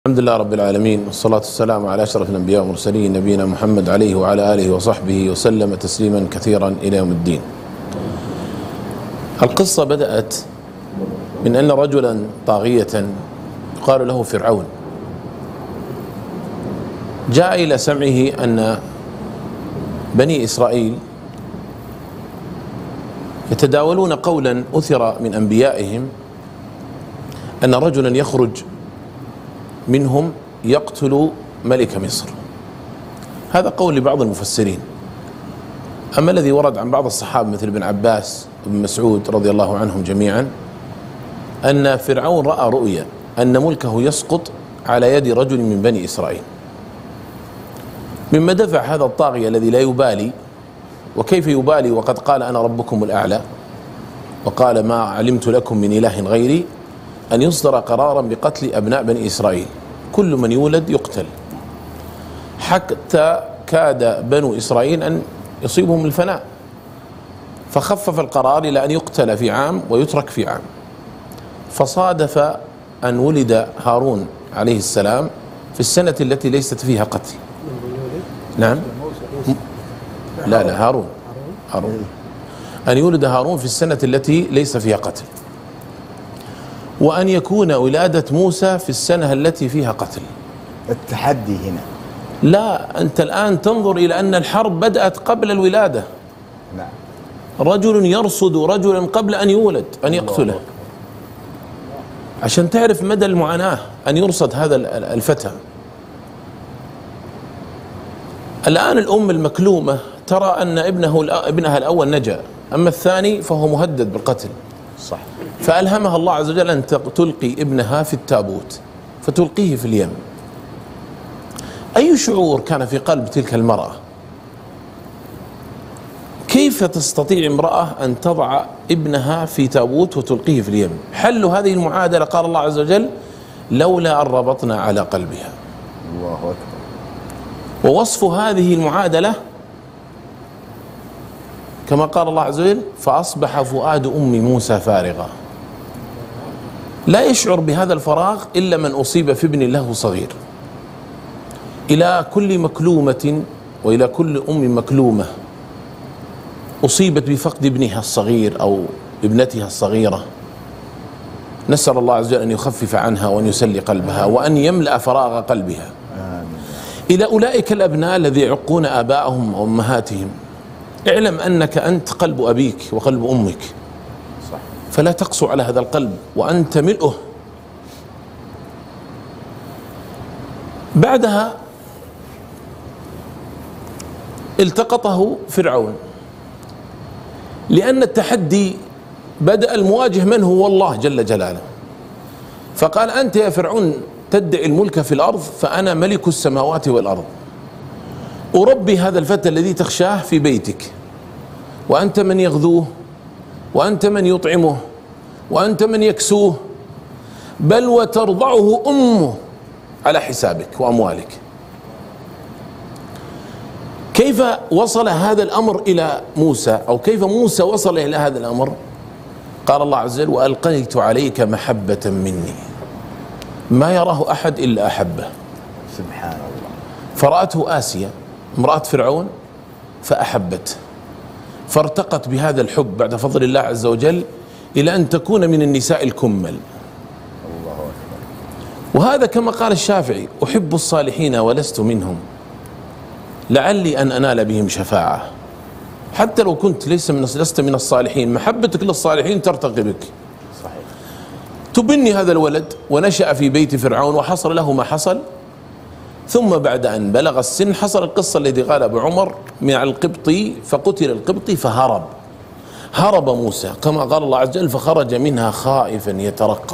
الحمد لله رب العالمين، والصلاة والسلام على أشرف الأنبياء والمرسلين نبينا محمد عليه وعلى آله وصحبه وسلم تسليما كثيرا إلى يوم الدين. القصة بدأت من أن رجلا طاغية يقال له فرعون جاء إلى سمعه أن بني إسرائيل يتداولون قولا أثر من أنبيائهم أن رجلا يخرج منهم يقتل ملك مصر. هذا قول لبعض المفسرين. أما الذي ورد عن بعض الصحابة مثل ابن عباس وابن مسعود رضي الله عنهم جميعا أن فرعون رأى رؤيا أن ملكه يسقط على يد رجل من بني إسرائيل، مما دفع هذا الطاغية الذي لا يبالي، وكيف يبالي وقد قال أنا ربكم الأعلى وقال ما علمت لكم من إله غيري، أن يصدر قرارا بقتل أبناء بني إسرائيل، كل من يولد يقتل، حتى كاد بنو إسرائيل أن يصيبهم الفناء، فخفف القرار إلى أن يقتل في عام ويترك في عام. فصادف أن ولد هارون عليه السلام في السنة التي ليست فيها قتل. نعم، لا هارون أن يولد هارون في السنة التي ليس فيها قتل، وأن يكون ولادة موسى في السنة التي فيها قتل. التحدي هنا لا، أنت الآن تنظر إلى أن الحرب بدأت قبل الولادة. نعم. رجل يرصد رجلا قبل أن يولد أن يقتله، عشان تعرف مدى المعاناة أن يرصد هذا الفتى. الآن الأم المكلومة ترى أن ابنها الأول نجا، أما الثاني فهو مهدد بالقتل. صح. فألهمها الله عز وجل أن تلقي ابنها في التابوت فتلقيه في اليم. أي شعور كان في قلب تلك المرأة؟ كيف تستطيع امرأة أن تضع ابنها في تابوت وتلقيه في اليم؟ حل هذه المعادلة قال الله عز وجل لولا أن ربطنا على قلبها. الله أكبر. ووصف هذه المعادلة كما قال الله عز وجل فأصبح فؤاد أم موسى فارغا. لا يشعر بهذا الفراغ إلا من أصيب في ابن له صغير. إلى كل مكلومة وإلى كل أم مكلومة أصيبت بفقد ابنها الصغير أو ابنتها الصغيرة، نسأل الله عز وجل أن يخفف عنها وأن يسلي قلبها وأن يملأ فراغ قلبها. إلى أولئك الأبناء الذي يعقون آباءهم وأمهاتهم، اعلم أنك أنت قلب أبيك وقلب أمك، فلا تقسو على هذا القلب وأنت ملؤه. بعدها التقطه فرعون، لأن التحدي بدأ المواجه من هو الله جل جلاله، فقال أنت يا فرعون تدعي الملك في الأرض، فأنا ملك السماوات والأرض، أربي هذا الفتى الذي تخشاه في بيتك، وأنت من يغذوه وأنت من يطعمه وأنت من يكسوه، بل وترضعه أمه على حسابك وأموالك. كيف وصل هذا الأمر إلى موسى، أو كيف موسى وصل إلى هذا الأمر؟ قال الله عز وجل وألقيت عليك محبة مني، ما يراه أحد إلا أحبه. سبحان الله. فرأته آسيا امرأة فرعون فأحبته، فارتقت بهذا الحب بعد فضل الله عز وجل إلى أن تكون من النساء الكمل. الله أكبر. وهذا كما قال الشافعي أحب الصالحين ولست منهم لعلي أن أنال بهم شفاعة. حتى لو كنت لست من الصالحين، محبتك للصالحين ترتقي بك. صحيح. تبني هذا الولد ونشأ في بيت فرعون وحصل له ما حصل، ثم بعد أن بلغ السن حصل القصة التي قال أبو عمر مع القبطي فقتل القبطي هرب موسى كما قال الله عز وجل فخرج منها خائفا يترقب.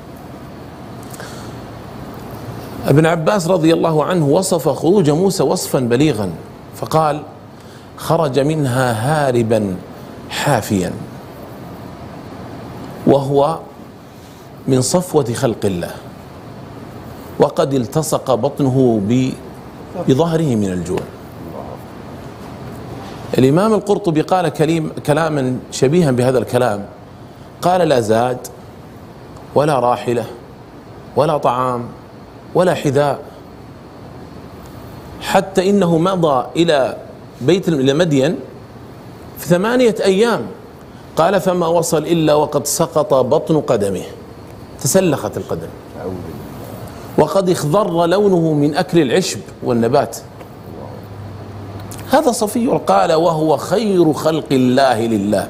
ابن عباس رضي الله عنه وصف خروج موسى وصفا بليغا فقال خرج منها هاربا حافيا، وهو من صفوة خلق الله، وقد التصق بطنه بظهره من الجوع. الإمام القرطبي قال كلاما شبيها بهذا الكلام، قال لا زاد ولا راحلة ولا طعام ولا حذاء، حتى إنه مضى إلى إلى مدين في 8 أيام، قال فما وصل إلا وقد سقط بطن قدمه، تسلخت القدم، وقد اخضر لونه من أكل العشب والنبات. هذا صفي، قال وهو خير خلق الله لله.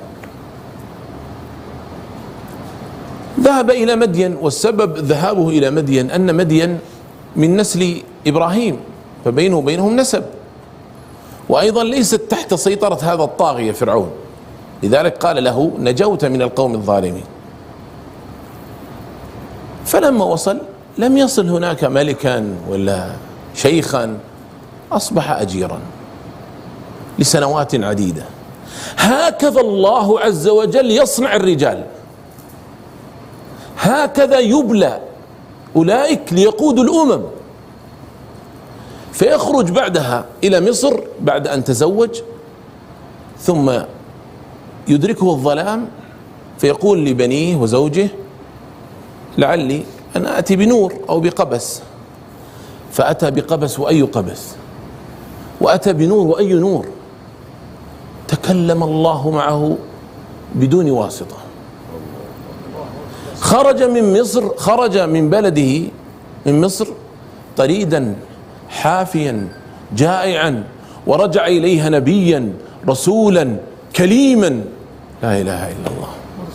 ذهب إلى مدين، والسبب ذهابه إلى مدين أن مدين من نسل إبراهيم، فبينه وبينهم نسب، وأيضا ليست تحت سيطرة هذا الطاغية فرعون، لذلك قال له نجوت من القوم الظالمين. فلما وصل لم يصل هناك ملكا ولا شيخا، أصبح أجيرا لسنوات عديدة. هكذا الله عز وجل يصنع الرجال، هكذا يبلى أولئك ليقودوا الأمم. فيخرج بعدها إلى مصر بعد أن تزوج، ثم يدركه الظلام فيقول لبنيه وزوجه لعلي أن آتي بنور أو بقبس، فأتى بقبس، وأي قبس، وأتى بنور وأي نور، تكلم الله معه بدون واسطة. خرج من مصر، خرج من بلده من مصر طريدا حافيا جائعا، ورجع إليها نبيا رسولا كليما، لا إله إلا الله.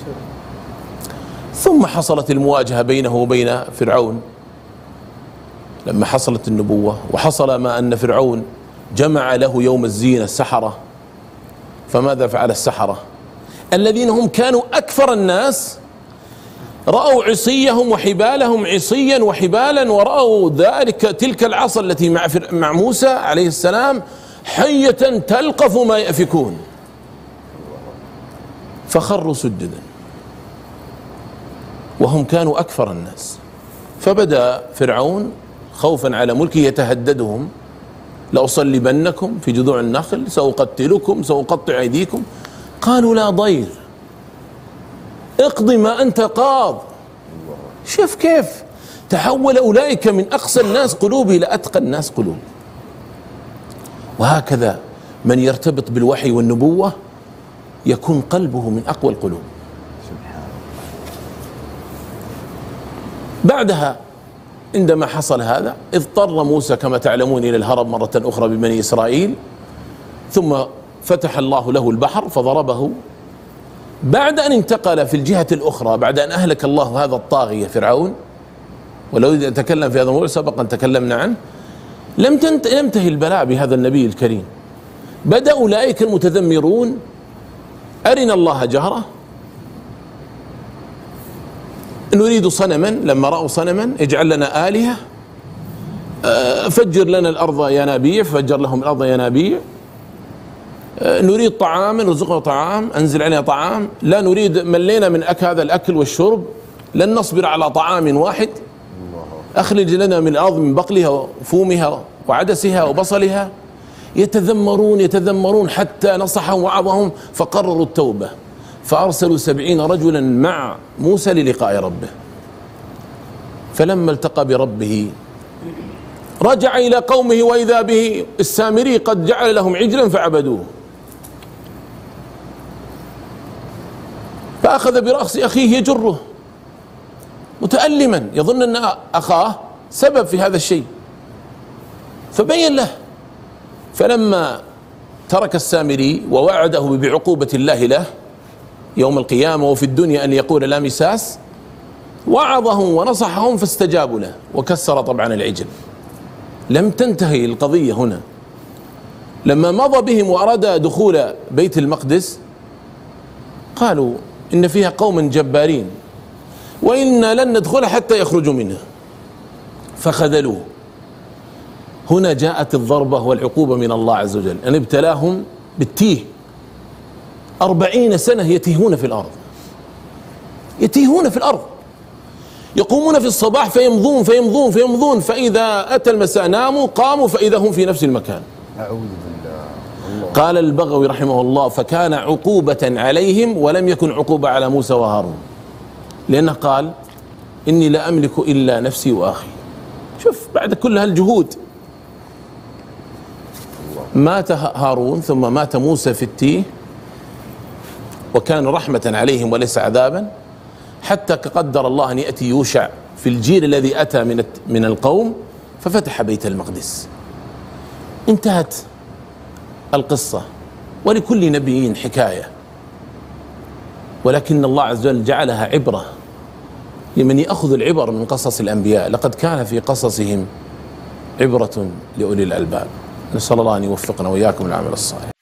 ثم حصلت المواجهة بينه وبين فرعون لما حصلت النبوة، وحصل ما أن فرعون جمع له يوم الزينة السحرة. فماذا فعل السحرة الذين هم كانوا أكثر الناس؟ رأوا عصيهم وحبالهم عصيا وحبالا، ورأوا ذلك تلك العصا التي مع موسى عليه السلام حية تلقف ما يأفكون، فخروا سجدا وهم كانوا أكثر الناس. فبدأ فرعون خوفا على ملكه يتهددهم: لأصلبنكم في جذوع النخل، سأقتلكم، سأقطع أيديكم. قالوا لا ضير، اقضي ما أنت قاض. شوف كيف تحول أولئك من أقسى الناس قلوب إلى أتقى الناس قلوب. وهكذا من يرتبط بالوحي والنبوة يكون قلبه من أقوى القلوب. بعدها عندما حصل هذا اضطر موسى كما تعلمون إلى الهرب مرة أخرى ببني إسرائيل، ثم فتح الله له البحر فضربه. بعد أن انتقل في الجهة الأخرى، بعد أن أهلك الله هذا الطاغية فرعون، ولو نتكلم في هذا الموضوع سبقا تكلمنا عنه، لم ينتهي البلاء بهذا النبي الكريم. بدأ أولئك المتذمرون: أرنا الله جهرة، نريد صنما. لما رأوا صنما: اجعل لنا آلهة، فجر لنا الأرض ينابيع، فجر لهم الأرض ينابيع. نريد طعاما، رزقنا طعام، أنزل علينا طعام. لا نريد، ملينا من هذا الأكل والشرب، لن نصبر على طعام واحد، أخرج لنا من الأرض من بقلها وفومها وعدسها وبصلها. يتذمرون يتذمرون حتى نصحهم وعظهم فقرروا التوبة، فأرسلوا 70 رجلا مع موسى للقاء ربه. فلما التقى بربه رجع إلى قومه وإذا به السامري قد جعل لهم عجلا فعبدوه، فأخذ برأس أخيه يجره متألما، يظن أن أخاه سبب في هذا الشيء، فبين له. فلما ترك السامري ووعده بعقوبة الله له يوم القيامة وفي الدنيا أن يقول لا مساس، وعظهم ونصحهم فاستجابوا له، وكسر طبعا العجل. لم تنتهي القضية هنا. لما مضى بهم وأراد دخول بيت المقدس قالوا إن فيها قوما جبارين وإنا لن ندخل حتى يخرجوا منها، فخذلوه. هنا جاءت الضربة والعقوبة من الله عز وجل، أن ابتلاهم بالتيه. 40 سنة يتيهون في الأرض، يتيهون في الأرض، يقومون في الصباح فيمضون فيمضون فيمضون، فإذا أتى المساء ناموا، قاموا فإذا هم في نفس المكان. أعوذ بالله. قال البغوي رحمه الله: فكان عقوبة عليهم ولم يكن عقوبة على موسى وهارون، لأنه قال: إني لا أملك إلا نفسي وأخي، شوف بعد كل هالجهود مات هارون ثم مات موسى في التيه، وكان رحمة عليهم وليس عذابا، حتى قدر الله أن يأتي يوشع في الجيل الذي أتى من القوم ففتح بيت المقدس. انتهت القصة. ولكل نبي حكاية، ولكن الله عز وجل جعلها عبرة لمن يأخذ العبر من قصص الأنبياء. لقد كان في قصصهم عبرة لأولي الألباب. نسأل الله أن يوفقنا وإياكم العمل الصالح.